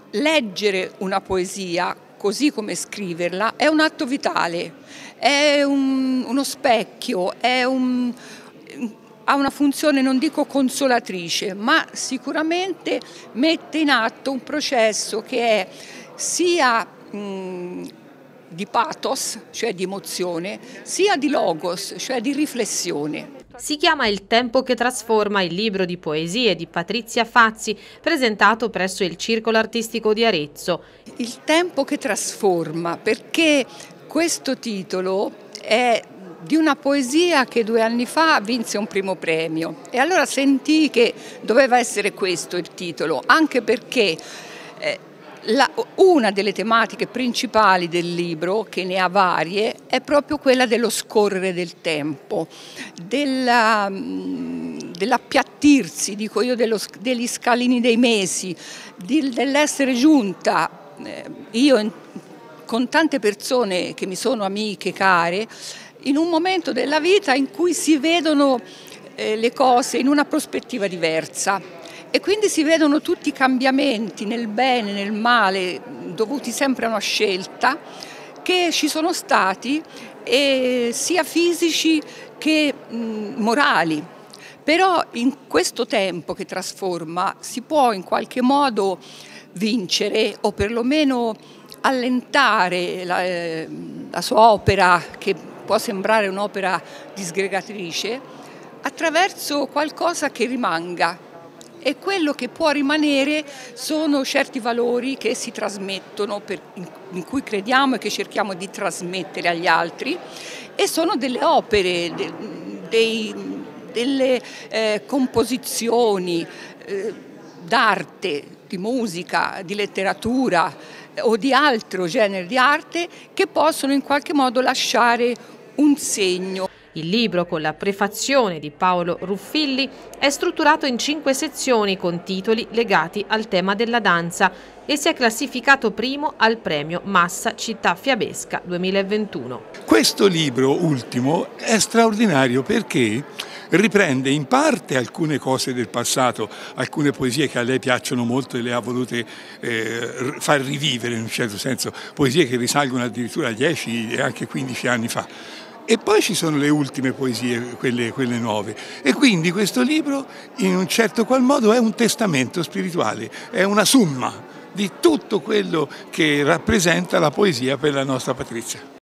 Leggere una poesia, così come scriverla, è un atto vitale, è uno specchio, ha una funzione, non dico consolatrice, ma sicuramente mette in atto un processo che è sia di pathos, cioè di emozione, sia di logos, cioè di riflessione. Si chiama Il tempo che trasforma, il libro di poesie di Patrizia Fazzi, presentato presso il Circolo Artistico di Arezzo. Il tempo che trasforma, perché questo titolo è di una poesia che 2 anni fa vinse un primo premio e allora sentii che doveva essere questo il titolo, anche perché una delle tematiche principali del libro, che ne ha varie, è proprio quella dello scorrere del tempo, dell'appiattirsi, dico io, degli scalini dei mesi, dell'essere giunta, con tante persone che mi sono amiche, care, in un momento della vita in cui si vedono le cose in una prospettiva diversa. E quindi si vedono tutti i cambiamenti nel bene, nel male, dovuti sempre a una scelta, che ci sono stati, sia fisici che morali. Però in questo tempo che trasforma si può in qualche modo vincere o perlomeno allentare la sua opera, che può sembrare un'opera disgregatrice, attraverso qualcosa che rimanga. E quello che può rimanere sono certi valori che si trasmettono, in cui crediamo e che cerchiamo di trasmettere agli altri, e sono delle opere, delle composizioni d'arte, di musica, di letteratura o di altro genere di arte che possono in qualche modo lasciare un segno. Il libro, con la prefazione di Paolo Ruffilli, è strutturato in 5 sezioni con titoli legati al tema della danza e si è classificato primo al premio Massa Città Fiabesca 2021. Questo libro ultimo è straordinario perché riprende in parte alcune cose del passato, alcune poesie che a lei piacciono molto e le ha volute far rivivere in un certo senso, poesie che risalgono addirittura a 10 e anche 15 anni fa. E poi ci sono le ultime poesie, quelle nuove. E quindi questo libro, in un certo qual modo, è un testamento spirituale, è una summa di tutto quello che rappresenta la poesia per la nostra Patrizia.